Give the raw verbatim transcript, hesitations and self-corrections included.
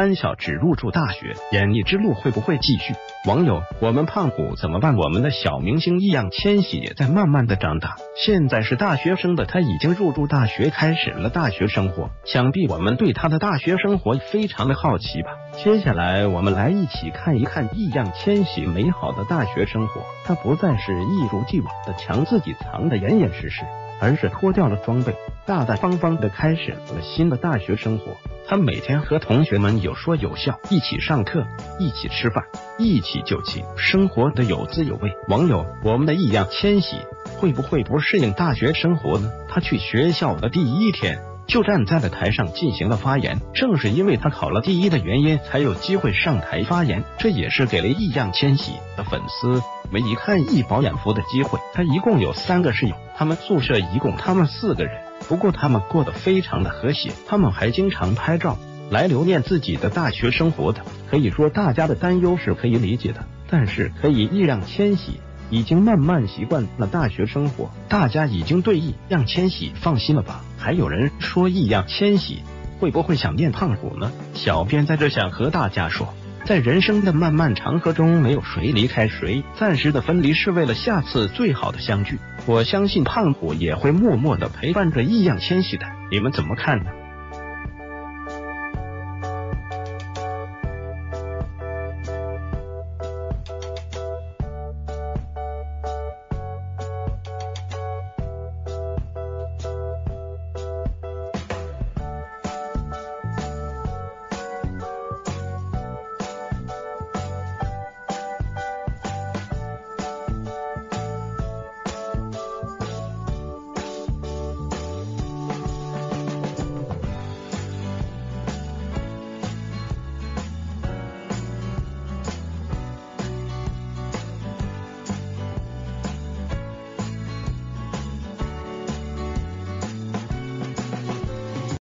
三小只入驻大学，演艺之路会不会继续？网友：我们胖虎怎么办？我们的小明星易烊千玺也在慢慢的长大，现在是大学生的他已经入驻大学，开始了大学生活。想必我们对他的大学生活非常的好奇吧？接下来我们来一起看一看易烊千玺美好的大学生活。他不再是一如既往的将自己藏得严严实实，而是脱掉了装备，大大方方的开始了新的大学生活。他每天和同学们有说有笑，一起上课，一起吃饭，一起就寝，生活的有滋有味。网友：我们的易烊千玺会不会不适应大学生活呢？他去学校的第一天就站在了台上进行了发言，正是因为他考了第一的原因，才有机会上台发言，这也是给了易烊千玺的粉丝们一看一饱眼福的机会。他一共有三个室友，他们宿舍一共他们四个人，不过他们过得非常的和谐，他们还经常拍照来留念自己的大学生活的。可以说大家的担忧是可以理解的，但是可以易烊千玺已经慢慢习惯了大学生活，大家已经对易烊千玺放心了吧？还有人说易烊千玺会不会想念胖虎呢？小编在这想和大家说，在人生的漫漫长河中，没有谁离开谁，暂时的分离是为了下次最好的相聚。我相信胖虎也会默默的陪伴着易烊千玺的，你们怎么看呢？